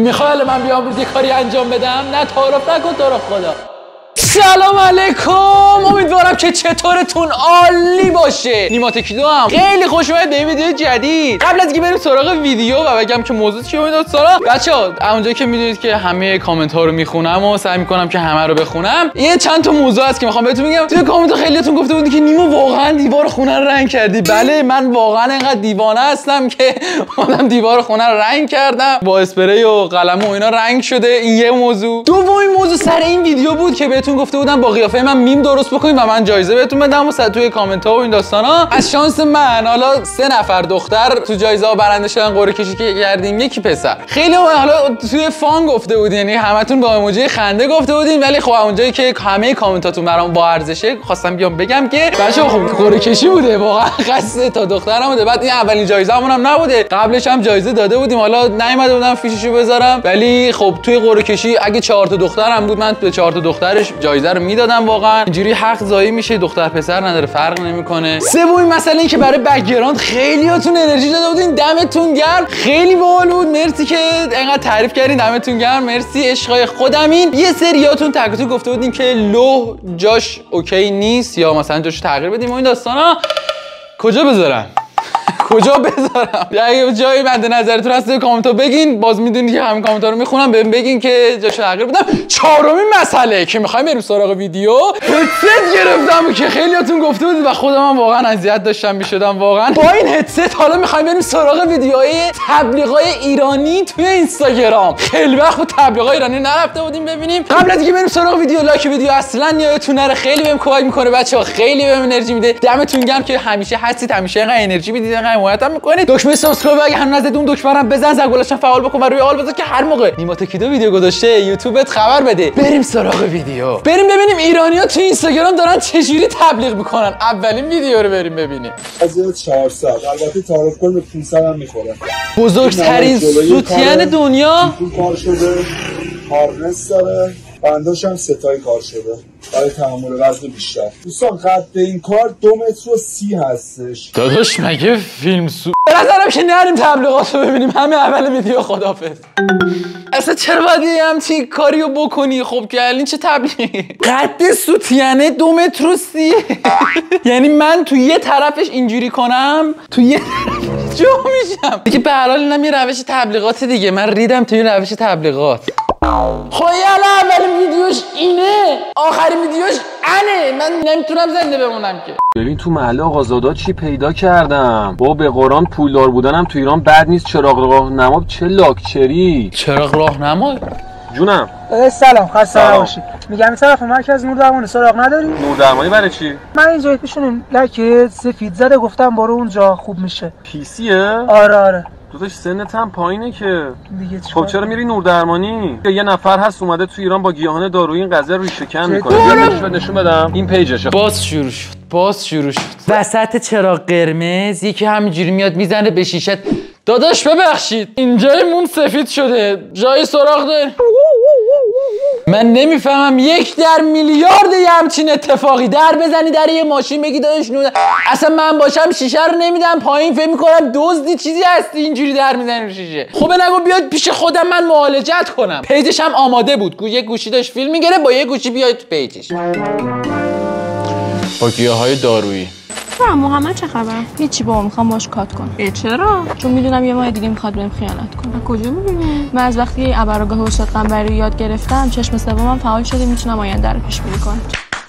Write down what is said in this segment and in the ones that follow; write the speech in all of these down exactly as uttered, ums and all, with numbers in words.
میخوای من بیام بود یه کاری انجام بدم؟ نه تعارف نکن تو رو خدا. سلام علیکم، امیدوارم که چطورتون عالی باشه. نیما تکیدو هم خیلی خوش اومدید به ویدیو جدید. قبل از اینکه بریم سراغ ویدیو و بگم که موضوع چیه و دوستانا، بچه‌ها اونجایی که میدونید که همه کامنت ها رو میخونم و سعی میکنم که همه رو بخونم، یه چند تا موضوع هست که میخوام بهتون بگم. توی کامنت ها خیلیاتون گفته بودید که نیما واقعا دیوار خونه رو رنگ کردی. بله، من واقعا اینقدر دیوانه هستم که اومدم دیوار خونه رو رنگ کردم با اسپری و قلم و اینا رنگ شده. این یه موضوع. دومین موضوع سر این ویدیو بود که بهتون گفته بودم با قیافه من میم درست بکنید و من جایزه بهتون بدم و صد توی کامنت ها و این داستانا. از شانس من حالا سه نفر دختر تو جایزه ها برنده شدن، قرعه کشی که کردیم، یکی پسر. خیلی حالا توی فان گفته بودین، یعنی همتون با ایموجی خنده گفته بودین، ولی خب اونجایی که همه کامنتاتون برام با ارزشه خواستم بیام بگم که بچه‌ها خب قرعه کشی بوده، واقعا قصد تا دخترم بوده. بعد این اولین جایزه‌مون هم نبوده، قبلش هم جایزه داده بودیم، حالا نیومده بودم فیششو بذارم، ولی خب توی قرعه کشی اگه چهار تا دخترم بود من به چهار تا دخترش جایزه رو میدادم. واقعا اینجوری حق ضایع میشه، دختر پسر نداره، فرق نمیکنه. سومین مسئله این که برای بک‌گراند خیلیاتون انرژی داده بودین، دمتون گرم، خیلی باحال بود. مرسی که انقدر تعریف کردین، دمتون گرم، مرسی عشقای خودمین. یه سریاتون تکتون گفته بودین که لو جاش اوکی نیست یا مثلا جاش تغییر بدیم و این داستانا. کجا بذارم؟ کجا بذارم؟ اگه جایی مد نظرتون هست توی کامنت ها بگین. باز میدونید که همین کامنت ها رو میخونم، بهم بگین که جاش تغییر بدم. چهارمین مسئله که میخوایم بریم سراغ ویدیو، هدست گرفتم که خیلیاتون گفته بودید و خودم هم واقعا اذیت داشتم میشدم واقعا با این هدست. حالا میخوایم بریم سراغ ویدیوهای تبلیغای ایرانی توی اینستاگرام. خیلی وقت با تبلیغای ایرانی نرفته بودیم ببینیم. قبل از اینکه بریم سراغ ویدیو، لایک ویدیو اصلا یادتون نره، خیلی بهم کمک میکنه بچه‌ها، خیلی بهم انرژی میده. دمتون گرم که همیشه هستید، همیشه اینقدر انرژی میدید، حمایتم میکنید. دکمه سابسکرایب اگه هم نزدید اون دکمه رو بزن، زنگولش فعال بکن و روی آل بذار که هر موقع نیما تکیدو ویدیو گذاشته یوتیوبت خبر بده. بریم سراغ ویدیو، بریم ببینیم ایرانی‌ها تو اینستاگرام دارن چجوری تبلیغ میکنن. اولین ویدیو رو بریم ببینیم. از چهارصد البته تعارف کن به پانصد هم میخوره. بزرگترین سوتین دنیا کار شده، هارنس داره، بنداش هم ستای کار شده برای تحمل وزن بیشتر. دوستان قد این کار دو متر و سی هستش. داداش مگه فیلم سو به نظرم که نریم تبلیغات رو ببینیم، همه اول ویدیو خدافظ. اصلا چرا باید یه همچین کاری رو بکنی؟ خب که الان چه تبلیغی؟ قد سوتینه دو متر و سی یعنی من تو یه طرفش اینجوری کنم تو یه جو میشم دیگه. به هر حال اینم یه روش تبلیغات دیگه، من ریدم توی روش تبلیغات. خب یالا اولین ویدیوش اینه، آخرین ویدیوش انه، من نمیتونم زنده بمونم که. ببین تو محله آقازادا چی پیدا کردم. با به قرآن پولدار بودنم تو ایران بد نیست. چراغ راهنما چه لاکچری. چراغ راهنما جونم. سلام، خسته نباشید. میگم این طرف مرکز نور درمانی سراغ نداری؟ نور درمانی برای چی؟ من اینجا پیشون لکه سفید زده، گفتم برو اونجا خوب میشه. پیسیه؟ آره آره. داداش سنت هم پایینه که. دیگه خب چرا میری نور درمانی؟ یه نفر هست اومده تو ایران با گیاهان دارویی این قضیه رو ریشه کن میکنه. بیا نشون بدم. این پیجشه. باز شروع شد. باز شروع شد. وسط چراغ قرمز یکی همینجوری میاد میزنه به شیشه. داداش ببخشید اینجایمون سفید شده، جای سراغ داری؟ من نمیفهمم یک در میلیارد یه همچین اتفاقی در بزنی در یه ماشین بگی داداش نور. اصلا من باشم شیشه رو نمیدم پایین، فکر میکنم دزدی چیزی هستی اینجوری در میزنی رو شیشه. خب نگو بیاد پیش خودم من معالجت کنم. پیجش هم آماده بود، یه گوشی داشت فیلم میگیره، با یه گوشی بیاید تو پیجش با گیاهای دارویی. نه محمد چه خبر؟ هیچی بابا، میخوام باش کات کنم. ای چرا؟ چون میدونم یه ماه دیگه میخواد بهم خیانت کنه. کجا میدونی؟ من از وقتی ابرگاه استاد قنبری یاد گرفتم چشم سومم فعال شده، میتونم آینده رو پیش بینی کنم.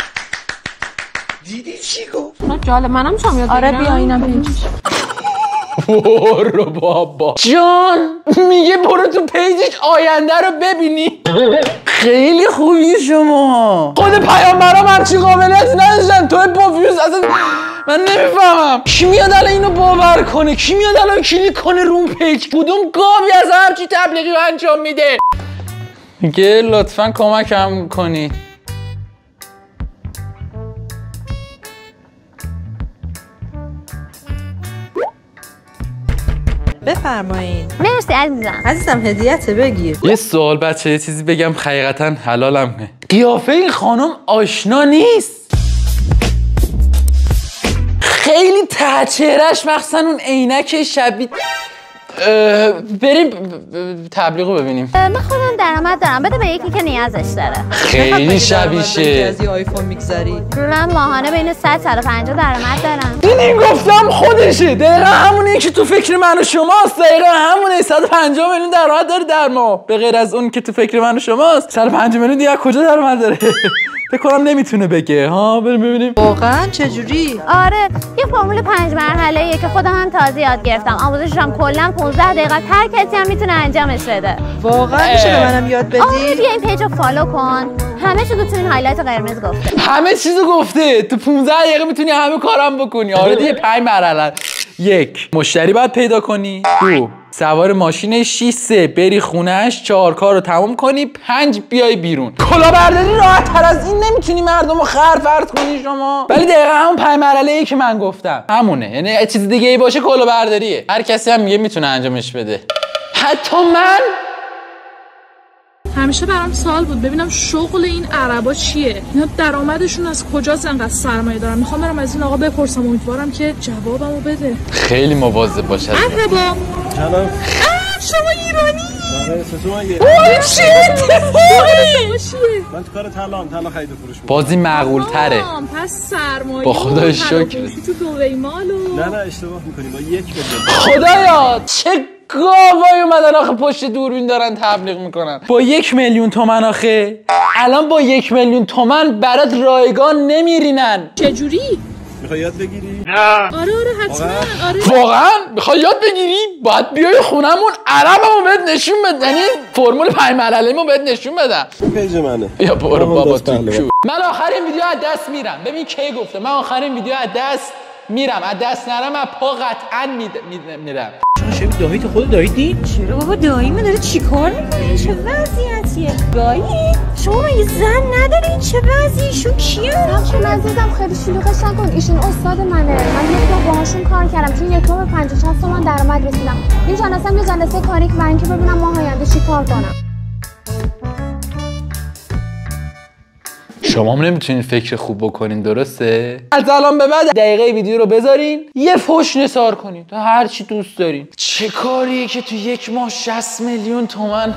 دیدی چی گفت؟ نه جالب، منم چم یاد آره بیا اینم پیجش. برو بابا جان، میگه برو تو پیجش آینده رو ببینی. خیلی خوبی شما. خود پیامبرام همچین قابلیتی نداشتن، تو پوفیوز اصلا من نمیفهمم کی میاد الان اینو باور کنه، کی میاد الان کلیک کنه رو اون پیج، کدوم گاوی از همچی تبلیغی رو انجام میده. میگه لطفا کمکم کنی. بفرمایین. مرسی عزیزم. عزیزم هدیه‌ت بگیر. یه سوال بچه، یه چیزی بگم حقیقتا حلالم کنه. قیافه این خانم آشنا نیست؟ خیلی ته چهرهش مخصوصا اون عینک شبیه بریم تبلیغو ببینیم. من خودم درآمد دارم، بده به یکی که نیازش داره. خیلی شبیشه. از آیفون میگذری. من ماهانه بین صد تا پنجاه درآمد دارم. این گفتم خودشه. دقیقا همونه که تو فکر من و شماست. دقیقا همونه. صد و پنجاه میلیون درآمد داره در ماه. به غیر از اون که تو فکر من و شماست. صد و پنجاه میلیون دیگه کجا درآمد داره؟ فکر کنم نمیتونه بگه. ها بریم ببینیم. واقعا چجوری؟ آره یه فرمول پنج مرحله‌ایه که خودم هم تازه یاد گرفتم. آموزشش هم کلا پانزده دقیقه هر کسی هم میتونه انجامش بده. واقعا میشه به منم یاد بدی؟ آره بیا این پیجو فالو کن. همه چیزو تو این هایلایت قرمز گفته. همه چیزو گفته. تو پانزده دقیقه میتونی همه کارم بکنی. آره دیگه پنج مرحله. یک مشتری باید پیدا کنی. دو سوار ماشین شش سه بری خونهش. چهار کار رو تموم کنی. پنج بیای بیرون. کلاهبرداری راحت تر از این نمیتونی مردم رو خر فرض کنی شما. ولی دقیقا همون پنج مرحله ای که من گفتم همونه. یعنی چیز دیگه ای باشه کلاهبرداریه. هر کسی هم میگه میتونه انجامش بده. حتی من. همیشه برام سوال بود ببینم شغل این عربا چیه؟ اینا درآمدشون از کجاست انقدر سرمایه دارن؟ میخوام برم از این آقا بپرسم، امیدوارم که جوابمو بده. خیلی مواظب باش. مرحبا. سلام. شما ایرانی؟ آره چطور مگه؟ اوه چه اتفاقی؟ من تو کار طلاام، طلا خرید و فروش می‌کنم. بازی معقول تره. پس سرمایه با خدا شکر. تو دبی مالو. نه نه اشتباه می‌کنی با یک میلیون. خدایا چه گاوایی اومدن آخه پشت دوربین دارن تبلیغ میکنن با یک میلیون تومن. آخه الان با یک میلیون تومن برات رایگان نمیرینن. چجوری؟ میخوای یاد بگیری؟ نه. آره آره حتما. آره واقعا میخوای یاد بگیری؟ باید بیای خونمون عربمو بهت نشون بدم. یعنی فرمول پنج مرحله‌مو بهت نشون بدم. پیج منه. یا برو بابا تو. من آخرین ویدیو از دست میرم. ببین کی گفته من آخرین ویدیو از دست میرم. از دست نرم از پا قطعا میرم. شبیه دایی تو خود دایی دید؟ چرا بابا دایی من داره چیکار میکنه؟ چه وضعیتیه؟ دایی شما مگه زن نداری؟ چه وضعیشون کیه؟ همچون عزیزم خیلی شلوغش نکن. ایشون استاد منه. من یک بار باهاشون کار کردم. توی یک بار به پنجاه شصت تومن درآمد رسیدم. این جلسه هم یه جلسه کاری که برای اینکه ببینم ماه آینده چی کار کنم. شما هم نمیتونین فکر خوب بکنین درسته؟ از الان به بعد دقیقه ویدیو رو بذارین یه فوش نثار کنین تا هر چی دوست دارین. چه کاریه که تو یک ماه شصت میلیون تومن؟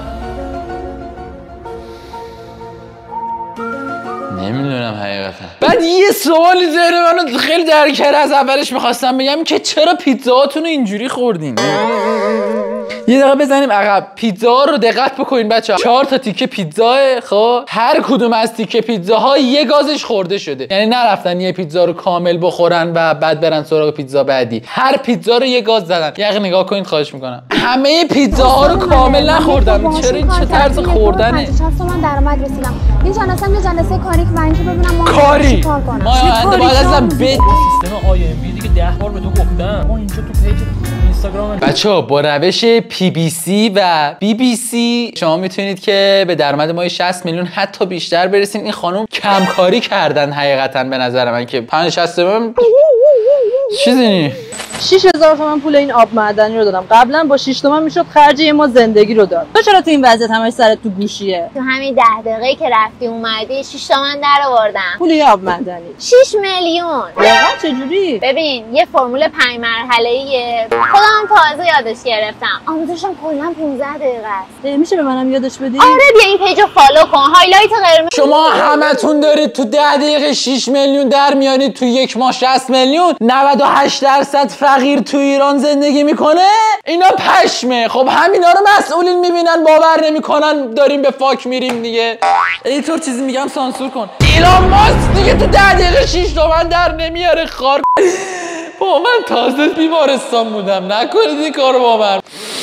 نمیدونم حقیقتا. بعد یه سوالی ذهن منو خیلی درگیر از اولش میخواستم بگم که چرا پیتزاهاتون رو اینجوری خوردین؟ یه دقیقه بزنیم عقب. پیتزا رو دقت بکنین بچه‌ها. چهار تا تیکه پیتزا. خب هر کدوم از تیکه پیتزاها یه گازش خورده شده. یعنی نرفتن یه پیتزا رو کامل بخورن و بعد برن سراغ پیتزا بعدی. هر پیتزا رو یه گاز زدن. یه دقیقه نگاه کنید خواهش میکنم. همه پیتزاها رو کامل نخوردن. چرا این چه طرز خوردنه؟ پنجاه شصت تومن درآمد رسیدم. این جلسه هم یه جلسه کاری که برای اینکه ببینم ما کاری چی کار کنم. ما آینده باید ازم بد سیستم آی ام بی دیگه ده بار به تو گفتم. ما اینجا تو پیج اینستاگرام بچه‌ها با روش پی بی سی و بی بی سی شما میتونید که به درآمد ماهی شصت میلیون حتی بیشتر برسین. این خانم کمکاری کردن حقیقتا به نظر من که پنجاه شصت من چیزی نی. شش هزار تومن پول این آب معدنی رو دادم. قبلا با شش تومن میشد خرج ما زندگی رو داد. تو چرا تو این وضعیت همش سرت تو گوشیه؟ تو همین ده دقیقه که رفتی اومدی شش تومن در آوردم. پول یه آب معدنی شش میلیون. واقعا چجوری؟ ببین یه فرمول پنج مرحله‌ایه. خودم تازه یادش گرفتم. آموزشم کلا پانزده دقیقه است. میشه به منم یادش بدی؟ آره بیا این پیجو فالو کن. هایلایت قرمز. شما همتون دارید تو ده دقیقه شش میلیون در میارید. تو یک ماه شصت میلیون. نود و هشت درصد فقیر تو ایران زندگی میکنه. اینا پشمه. خب همینا رو مسئولین میبینن باور نمیکنن داریم به فاک میریم دیگه. اینطور چیزی میگم سانسور کن. ایلان ماسک دیگه تو ده دقیقه شش تومن در نمیاره. خار با من تازه بیمارستان بودم. نکنید این کارو با من.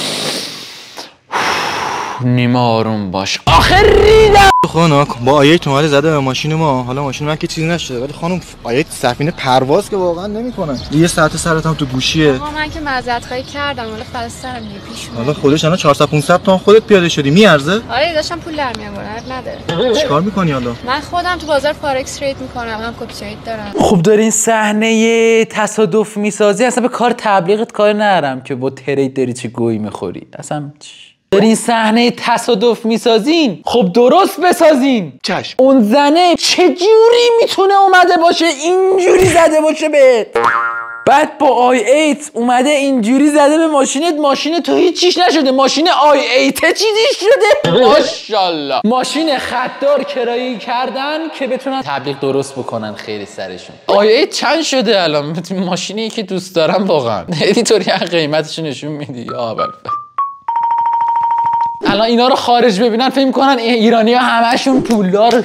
نیمه آروم باش. آخر ریدم. خانم با آیه تومال زده به ماشین ما. حالا ماشین من که چیزی نشده ولی خانم آیه سفینه پرواز که واقعا نمیکنه. یه ساعت سرت هم تو گوشیه. آقا من که معذرت خواهی کردم ولی خلاص سرم دیگه پیش اومد. حالا خودش الان چهارصد پانصد تومن خودت پیاده شدی میارزه؟ آره داشتم پول در میآوردم. نداره. چیکار میکنی حالا؟ من خودم تو بازار فارکس ترید میکنم. هم کپی ترید دارم. خب دارین صحنه تصادف میسازی. اصلا به کار تبلیغت کار ندارم که با ترید داری چه گویی میخوری. اصلا دارین صحنه تصادف میسازین. خب درست بسازین. چشم. اون زنه چه جوری میتونه اومده باشه اینجوری زده باشه بهت؟ بعد با آی ایت اومده اینجوری زده به ماشینت، ماشین تو هیچیش نشده، ماشین آی ایت چیزیش شده. ماشاءالله. ماشین خطدار کرایه کردن که بتونن تبلیغ درست بکنن خیلی سرشون. آی ایت چند شده الان؟ ماشینی که دوست دارم واقعا. اینطوری قیمتش نشون میدی یا اول. الان اینا رو خارج ببینن فکر می‌کنن ایرانی‌ها همشون پولدار.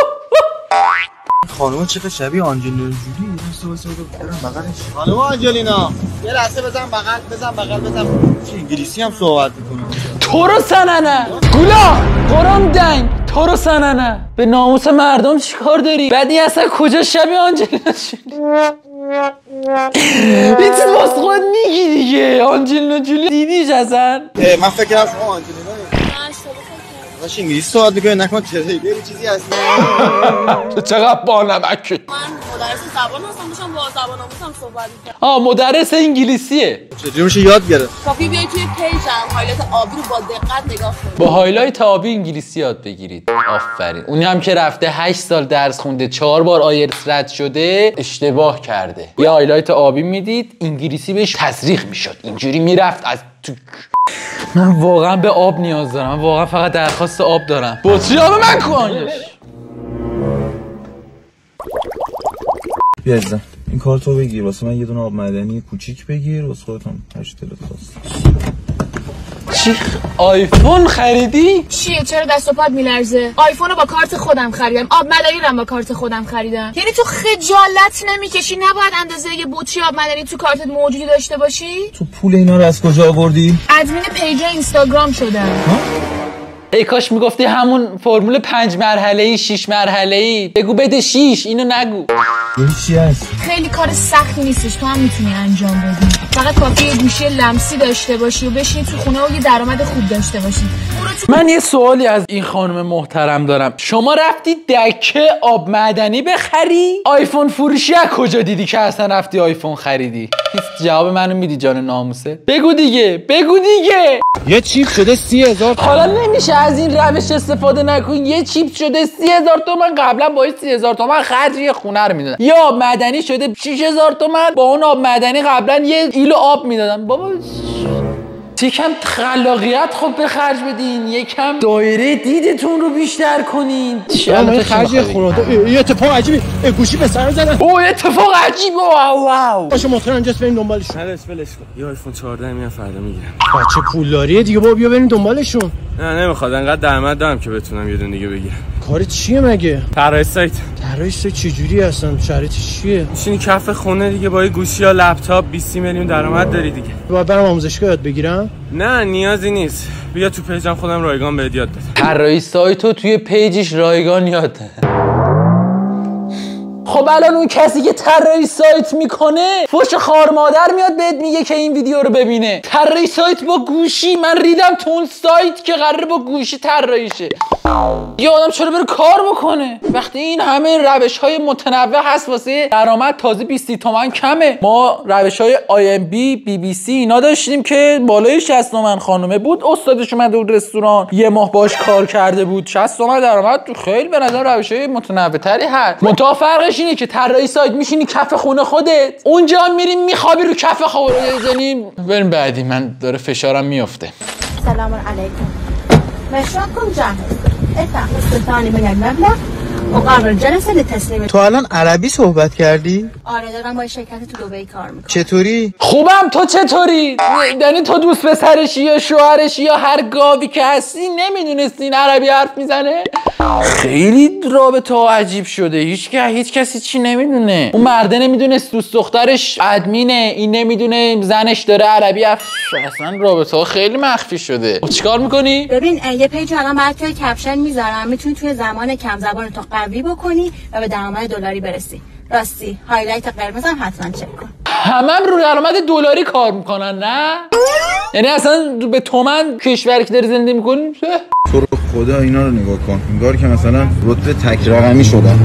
خانم چقدر شبیه آنجلینا جولی. واسه برم بغلش. خانم آنجلینا یه لحظه بزن بغل، بزن بغل، بزن. چه انگلیسی هم صحبت می‌کنه. تو رو سننه گولا قرام دنگ، تو رو سننه به ناموس مردم چیکار داری؟ بعدی اصلا کجا شبیه آنجلینا جولی؟ این چیز باز خود میگی دیگه. آنجلینا جولی دیدیش اصلا؟ من فکر کنم شما آنجلینا باشه انگلیسی صحبت میکنه، نکن تریلر چیزی هست. چقدر بانمکه. من مدرس زبان هستم، داشتم با زبان آموزم صحبت می‌کردم. آه مدرس انگلیسیه. چجوری میشه یاد گرفت؟ کافی بیاید توی پیجم هایلایت آبی رو با دقت نگاه کنید. با هایلایت آبی انگلیسی یاد بگیرید. آفرین. اونی هم که رفته هشت سال درس خونده، چهار بار آیلتس رد شده، اشتباه کرده. یه هایلایت آبی میدید، انگلیسی بهش تزریق میشد. اینجوری میرفت از تو. من واقعا به آب نیاز دارم. من واقعا فقط درخواست آب دارم. بطری آب من کنش. بیا ازم این کارتو بگیر واسه من، یه دونه آب معدنی کوچیک بگیر واسه خودتم. هشت دلت خواست. چی آیفون خریدی؟ چیه چرا دست و پات میلرزه؟ آیفون رو با کارت خودم خریدم، آب مدنی رو با کارت خودم خریدم. یعنی تو خجالت نمیکشی نباید اندازه یه بطری آب مدنی تو کارتت موجودی داشته باشی؟ تو پول اینا رو از کجا آوردی؟ ادمین پیج اینستاگرام شدم. ای کاش میگفتی همون فرمول پنج مرحله‌ای شش مرحله‌ای. بگو بده شیش، اینو نگو. این چی هست؟ خیلی کار سختی نیستش، تو هم میتونی انجام بدی. فقط کافیه یه گوشی لمسی داشته باشی و بشینی تو خونه و یه درآمد خوب داشته باشی. من یه سوالی از این خانم محترم دارم. شما رفتی دکه آب معدنی بخری؟ آیفون فروشی از کجا دیدی که اصلا رفتی آیفون خریدی؟ جواب منو میدی جان ناموسه؟ بگو دیگه، بگو دیگه. یه چیپ شده سی هزار. حالا نمیشه از این روش استفاده نکن. یه چیپ شده سی هزار تومن، قبلا با سی هزار تومن خرج یه خونه رو میدادن. یا آب معدنی شده شش هزار تومن، با اون آب معدنی قبلا یه ایلو آب میدادن. بابا یکم خلاقیت خب به خرج بدین، یکم دایره دیدتون رو بیشتر کنین. من خرج خونه یه اتفاق عجیبی گوشی به سر زدن. اوه اتفاق عجیب. واو واو. باشه موتور اینجاست بریم دنبالش. نه ولش کن. یه آیفون چهارده میام فردا میگیرم. بچه پولداریه دیگه، بابا بیا بریم دنبالشون. نه نمیخواد، انقدر درآمد دارم که بتونم یه دونه دیگه بگیرم. کار چیه مگه؟ طراح سایت. طراح سایت چجوری هستن؟ شرایطش چیه؟ میشینی کف خونه دیگه با یه گوشی یا لپتاپ بیست میلیون درآمد داری دیگه. باید برم آموزشگاه یاد بگیرم؟ نه نیازی نیست. بیا تو پیجم خودم رایگان بهت یاد دادم. طراحی سایتو توی پیجش رایگان یاد دادم. خب الان اون کسی که طراحی سایت میکنه فوش خار مادر میاد بهت میگه که این ویدیو رو ببینه. طراحی سایت با گوشی، من ریدم تو اون سایت که قراره با گوشی طراحی شه. یه آدم چرا بره کار بکنه وقتی این همه روش های متنوع هست واسه درآمد؟ تازه بیست تومن کمه. ما روش های آی ام بی، بی بی سی اینا داشتیم که بالای شصت تومن. خانومه بود استادش اومده بود رستوران، یه ماه باش کار کرده بود، شصت تومن درآمد. تو خیلی به نظر روش های متنوع تری هست. منتها فرقش اینه که طراحی سایت میشینی کف خونه خودت، اونجا میریم میخوابی رو کف خونه. یعنی بریم بعدی، من داره فشارم میفته. سلام علیکم. مشروعكم جاهز. التحق الثاني من المبلغ مقابل جلسه لتسلیم. تو الان عربی صحبت کردی؟ آره دارم با شرکت تو دبی کار میکنم. چطوری؟ خوبم. تو چطوری؟ یعنی تو دوست پسرشی یا شوهرشی یا هر گاوی که هستی نمیدونستی این عربی حرف میزنه؟ خیلی رابطه ها عجیب شده. هیچ که هیچ کسی چی نمیدونه. اون مرده نمیدونست دوست دخترش ادمینه، این نمیدونه زنش داره عربی حرف. اصلا رابطه ها خیلی مخفی شده. چیکار میکنی؟ ببین یه پیج الان بعد توی کپشن میذارم، میتونی توی زمان کم زبان تو قوی بکنی و به درآمد دلاری برسی. راستی هایلایت قرمزم حتما چک کن. همم روی درآمد دلاری کار میکنن نه؟ یعنی اصلا به تومن کشوری که داری زندگی میکنی؟ تو رو خدا اینا رو نگاه کن، انگار که مثلا رتبه تک رقمی شدن.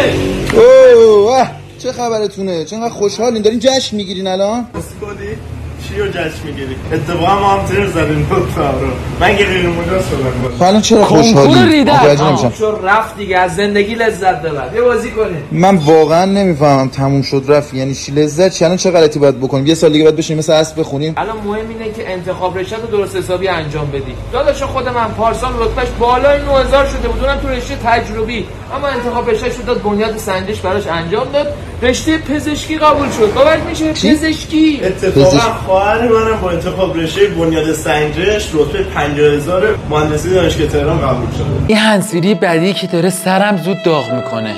اوه چه خبرتونه؟ چقدر خوشحالین دارین جشن میگیرین الان؟ چی رو جشن میگیری؟ اتفاقا ما هم تر زدیم دو تا رو. من که غیر مجاز شدم. حالا چرا خوشحالی؟ متوجه نمیشم. چون رفت دیگه، از زندگی لذت ببر. یه بازی کنیم. من واقعا نمیفهمم تموم شد رفت یعنی چی لذت چی؟ الان چه غلطی باید بکنیم؟ یه سال دیگه باید بشینیم مثل اسب بخونیم؟ الان مهم اینه که انتخاب رشته رو درست حسابی انجام بدی. داداش خود من پارسال رتبهش بالای نه هزار شده بود، اونم تو رشته تجربی. اما انتخاب رشته شد داد بنیاد سنجش براش انجام داد. رشته پزشکی قبول شد. باور میشه؟ پزشکی. اتفاقا خواهر منم با انتخاب رشته بنیاد سنجش رتبه پنجاه هزار مهندسی دانشگاه تهران قبول شده. این هنسفیری بدی که داره سرم زود داغ میکنه.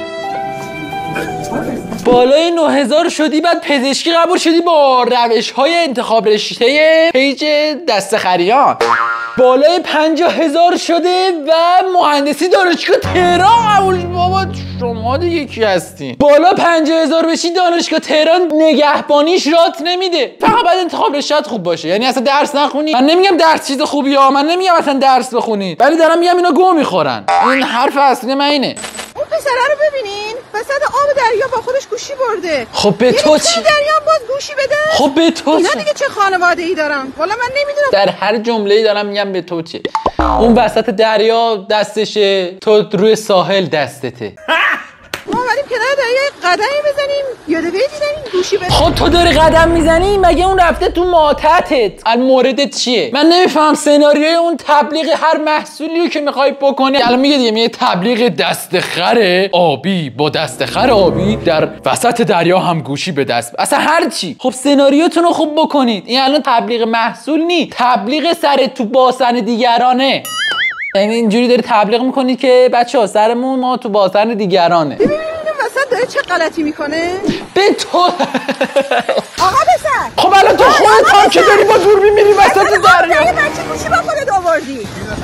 بالای نه هزار شدی بعد پزشکی قبول شدی با روش های انتخاب رشته پیج دست خریان. بالای پنجاه هزار شده و مهندسی دانشگاه تهران قبول. بابا شما دیگه کی هستین؟ بالا پنجاه هزار بشی دانشگاه تهران نگهبانیش رات نمیده. فقط باید انتخاب رشته خوب باشه، یعنی اصلا درس نخونی. من نمیگم درس چیز خوبی ها، من نمیگم اصلا درس بخونید، ولی دارم میگم اینا گو میخورن. این حرف اصلی من اینه. اون پسره رو ببینین وسط آب دریا با خودش گوشی برده. خب به تو چی؟ دریا باز گوشی بده. خب به تو اینا چی؟ دیگه چه خانواده ای دارن؟ والا من نمیدونم. در هر جمله‌ای دارم میگم به تو چی. اون وسط دریا دستشه، تو روی ساحل دستته. ما اومدیم کنار دریا قدمی بزنیم یاده بزنیم گوشی بده. خب تو داری قدم میزنی مگه اون رفته تو ماتحتت؟ موردت چیه؟ من نمیفهم سناریوی اون تبلیغ هر محصولی رو که میخوای بکنی. الان میگه دیگه میگه تبلیغ دستخر آبی با دستخر آبی در وسط دریا هم گوشی به دست. اصلا هر چی. خب سناریوتون رو خوب بکنید. این الان تبلیغ محصول نی، تبلیغ سر تو باسن دیگرانه. یعنی اینجوری داری تبلیغ میکنی که بچه‌ها سرمون ما تو باسن دیگرانه. ببین وسط داره چه غلطی میکنه؟ به تو آقا بسر. خب الان تو خودت هم که داری با دوربین میری وسط دریا. یه بچه گوشی با خودت آوردی.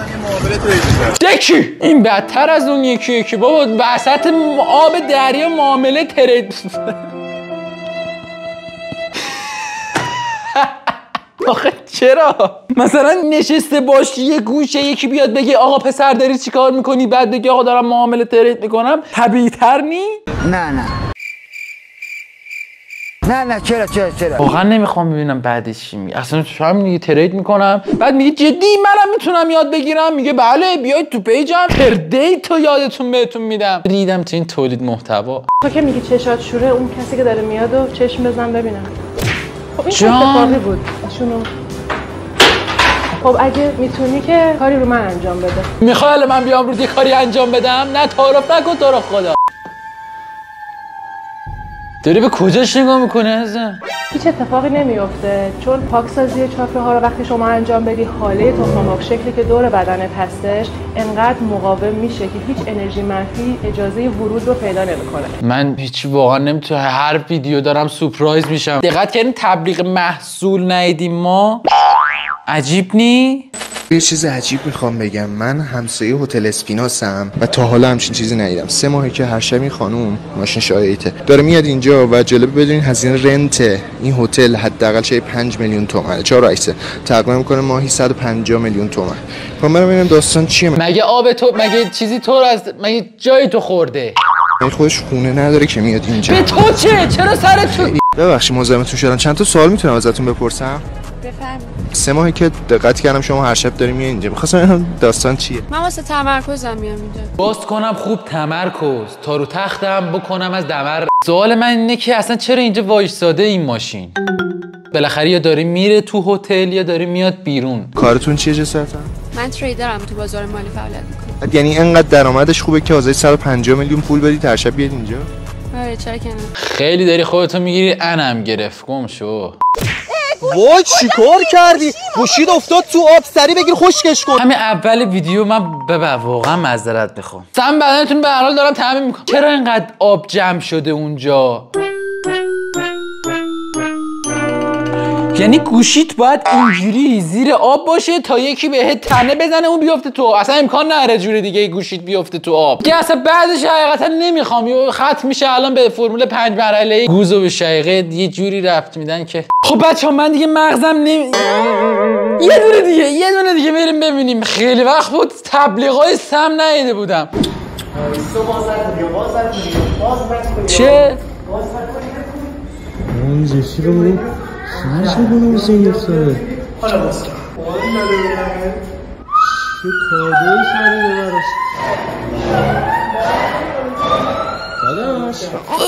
دکی این بدتر از اون یکی یکی بابا وسط آب دریا معامله ترید. آخه چرا؟ مثلا نشسته باشی یه گوشه یکی بیاد بگه آقا پسر داری چی کار میکنی، بعد بگی آقا دارم معامله ترید میکنم، طبیعی تر نی؟ نه نه نه نه چرا چرا چرا واقعا نمیخوام ببینم بعدش چی میگه. اصلا شام میگه ترید میکنم بعد میگه جدی منم میتونم یاد بگیرم، میگه بله بیاید تو پیجم پر دیت تو یادتون بهتون میدم. ریدم تو این تولید محتوا. تو که میگی چشات شوره، اون کسی که داره میاد و چشم بزن ببینم. خب این چه اتفاقی بود؟ ایشونو خب اگه میتونی که کاری رو من انجام بده. میخوای من بیام رو یه کاری انجام بدم؟ نه تعارف نکن تو رو خدا. داری به کجاش نگاه میکنه ازم؟ هیچ اتفاقی نمیفته چون پاکسازی چاپه ها رو وقتی شما انجام بدی حاله تخم مرغ شکلی که دور بدنت هستش انقدر مقاوم میشه که هیچ انرژی منفی اجازه ورود رو پیدا نمیکنه. من هیچ واقعا نمیتونم، هر ویدیو دارم سورپرایز میشم. دقت کردین تبلیغ محصول ندیدیم ما؟ عجیب نی؟ یه چیز عجیب میخوام بگم. من همسایه هتل اسپیناسم و تا حالا همچین چیزی ندیدم. سه ماهه که هر شب این خانوم ماشین شایعته داره میاد اینجا و جالب بدونین هزینه رنت این هتل حداقل چه پنج میلیون تومنه. چهار رئیسه تقریبا میکنه ماهی صد و پنجاه میلیون تومن. خب من ببینم داستان چیه. مگه آب تو مگه چیزی تو از مگه جای تو خورده؟ این خودش خونه نداره که میاد اینجا. به تو چه؟ چرا سرت تو؟ ببخشید مزاحمتون شدم. چند تا سوال میتونم ازتون بپرسم؟ بفرمایید. سه ماهه که دقت کردم شما هر شب داری میای اینجا. می‌خواستم ببینم داستان چیه. من واسه تمرکزم میام اینجا. باز کنم خوب تمرکز تا رو تختم بکنم از دمر. سوال من اینه که اصلا چرا اینجا وایساده این ماشین؟ بالاخره یا داری میره تو هتل یا داری میاد بیرون. کارتون چیه جسارتا؟ من تریدرم تو بازار مالی فعالیت میکنم. یعنی اینقدر درآمدش خوبه که حاضری صد و پنجاه میلیون پول بدی هر شب بیاد اینجا؟ آره چرا که نه. خیلی داری خودتو میگیری انم گرفت گم شو. وای چیکار کردی؟ گوشید افتاد تو آب سری بگیر خشکش کن. همین اول ویدیو من ببا واقعا معذرت میخوام. سم بدنتون به هر حال دارم تامین میکنم. چرا اینقدر آب جمع شده اونجا؟ یعنی گوشیت باید اینجوری زیر آب باشه تا یکی بهت تنه بزنه اون بیفته تو آب. اصلا امکان نداره جوری دیگه گوشیت بیفته تو آب. که اصلا بعدش حقیقتا نمیخوام ختم میشه الان به فرمول پنج مرحله گوزو به شقیقه یه جوری رفت میدن که خب بچه‌ها من دیگه مغزم نمی یه دونه دیگه یه دونه دیگه بریم ببینیم. خیلی وقت بود تبلیغای سم ندیده بودم. چه؟ اون جشی رو سرش میکنه حسین دختره حالا باز چه کادوی خریده براش داداش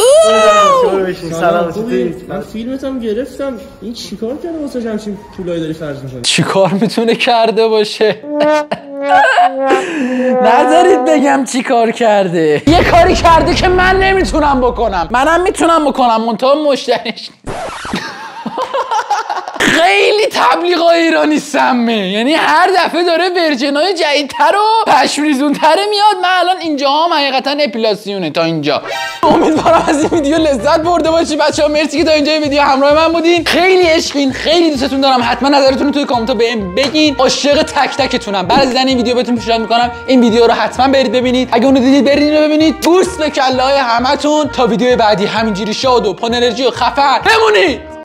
سلام خوبی؟ من فیلمت هم گرفتم این چیکار کرده واسه همچین پولایی داری خرج میکنی؟ چیکار میتونه کرده باشه؟ نذارید بگم چی کار کرده. یه کاری کرده که من نمیتونم بکنم. منم میتونم بکنم منتها مشتریش خیلی تبلیغای ایرانی سمه، یعنی هر دفعه داره ورژنای جدیدتر و پشمریزونتر میاد. من الان اینجا هم حقیقتا اپیلاسیونه تا اینجا. امیدوارم از این ویدیو لذت برده باشی بچه‌ها. مرسی که تا اینجا ویدیو همراه من بودین. خیلی عشقین، خیلی دوستتون دارم. حتما نظرتون رو توی کامنت بهم بگین. عاشق تک تکتونم. بعد از دیدن این ویدیو بهتون پیشنهاد میکنم این ویدیو رو حتما برید ببینید. اگه اونو دیدید برید اینو ببینید. بوست به کله‌های همتون. تا ویدیو بعدی همینجوری شاد و پرانرژی و خفن بمونید.